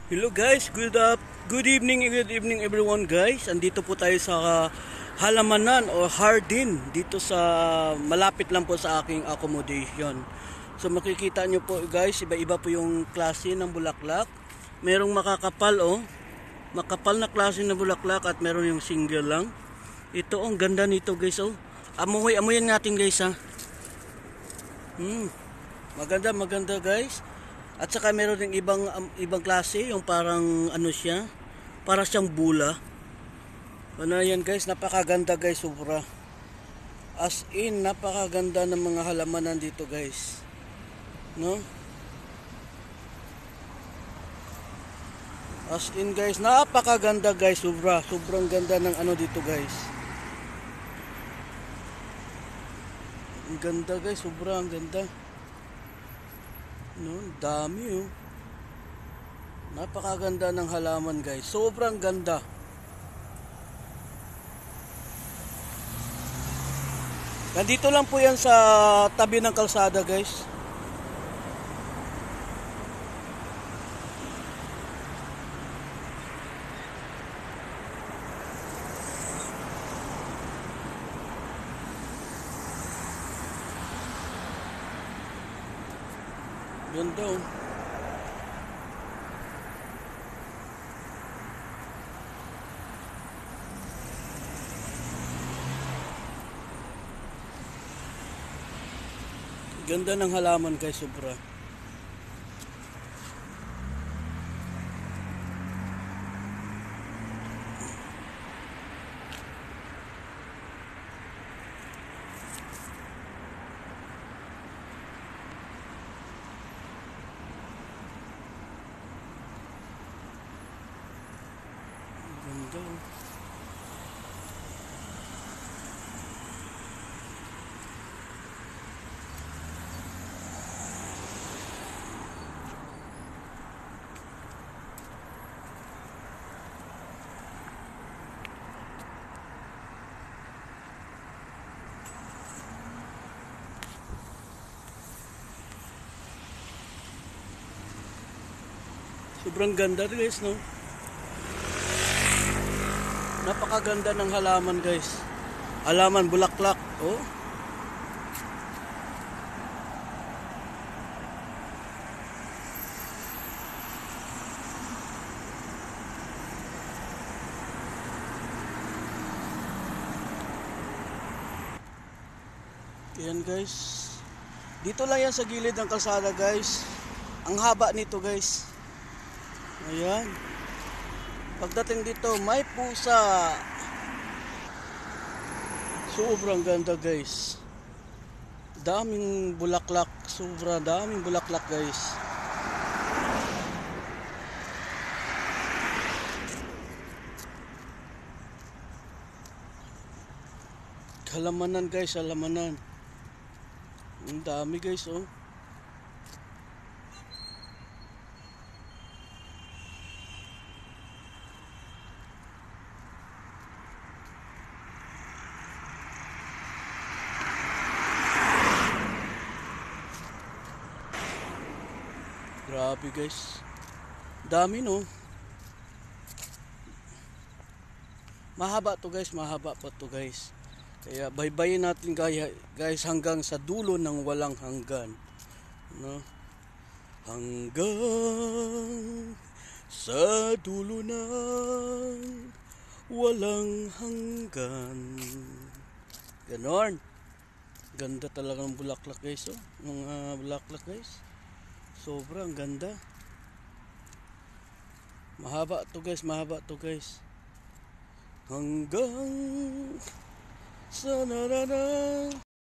Hello guys, good evening everyone guys. Andito po tayo sa halamanan o hardin dito sa malapit lang po sa aking accommodation. So makikita nyo po guys, iba-iba po yung klase ng bulaklak. Merong makakapal makapal na klase ng bulaklak at meron yung single lang. Ito ang ganda nito guys amuyan natin guys ha. Maganda guys. At saka meron ding ibang klase, yung parang ano siya, para siyang bula. Ano yan guys, napakaganda guys, sobra. As in, napakaganda ng mga halamanan dito guys. No? As in guys, napakaganda guys, sobra. Sobrang ganda ng ano dito guys. Ang ganda guys, sobra, ang ganda. No, dami Napakaganda ng halaman guys. Sobrang ganda. Nandito lang po yan sa tabi ng kalsada guys. Ganda Ganda ng halaman guys, sobra. Ganda Sobrang ganda guys, no? Napakaganda ng halaman guys. Halaman bulaklak, Ayan guys. Dito lang yan sa gilid ng kalsada guys. Ang haba nito guys. Ayan. Pagdating dito may pusa. Sobrang ganda guys. Daming bulaklak. Sobrang daming bulaklak guys. Halamanan guys, halamanan. Ang dami guys Grabe guys. Dami no. Mahaba to guys, mahaba pa to guys. Kaya baybayin natin guys hanggang sa dulo ng walang hanggan. No? Hanggang sa dulo ng walang hanggan. Ganon. Ganda talaga ng bulaklak guys Mga bulaklak guys. Sobrang ganda. Mahaba to guys, mahaba to guys. Hanggang sa narana